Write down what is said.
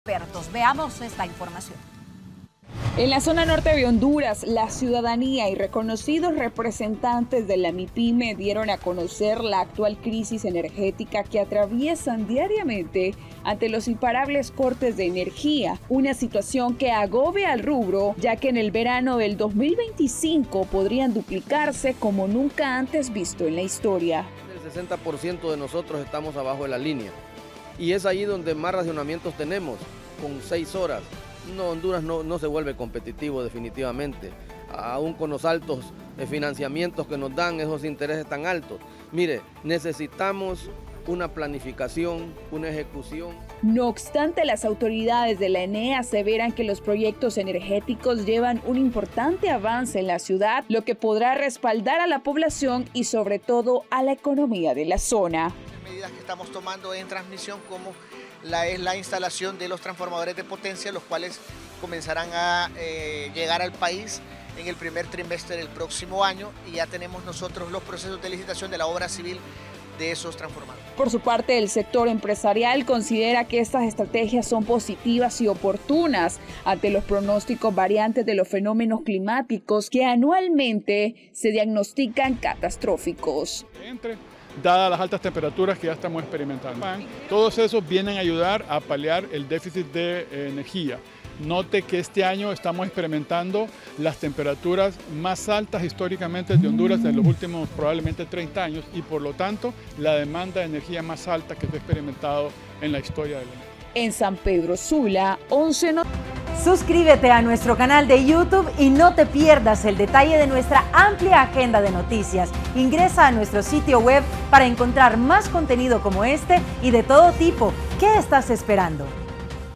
Expertos. Veamos esta información. En la zona norte de Honduras, la ciudadanía y reconocidos representantes de la MIPYME dieron a conocer la actual crisis energética que atraviesan diariamente ante los imparables cortes de energía, una situación que agobia al rubro, ya que en el verano del 2025 podrían duplicarse como nunca antes visto en la historia. El 60% de nosotros estamos abajo de la línea y es ahí donde más racionamientos tenemos, con 6 horas. No, Honduras no se vuelve competitivo definitivamente, aún con los altos financiamientos que nos dan, esos intereses tan altos. Mire, necesitamos una planificación, una ejecución. No obstante, las autoridades de la ENE aseveran que los proyectos energéticos llevan un importante avance en la ciudad, lo que podrá respaldar a la población y sobre todo a la economía de la zona. Medidas que estamos tomando en transmisión como es la instalación de los transformadores de potencia, los cuales comenzarán a llegar al país en el primer trimestre del próximo año y ya tenemos nosotros los procesos de licitación de la obra civil de esos transformadores. Por su parte, el sector empresarial considera que estas estrategias son positivas y oportunas ante los pronósticos variantes de los fenómenos climáticos que anualmente se diagnostican catastróficos. Dadas las altas temperaturas que ya estamos experimentando. Todos esos vienen a ayudar a paliar el déficit de energía. Note que este año estamos experimentando las temperaturas más altas históricamente de Honduras en los últimos probablemente 30 años y por lo tanto la demanda de energía más alta que se ha experimentado en la historia de la energía. En San Pedro Sula, 11 Noticias. Suscríbete a nuestro canal de YouTube y no te pierdas el detalle de nuestra amplia agenda de noticias. Ingresa a nuestro sitio web para encontrar más contenido como este y de todo tipo. ¿Qué estás esperando?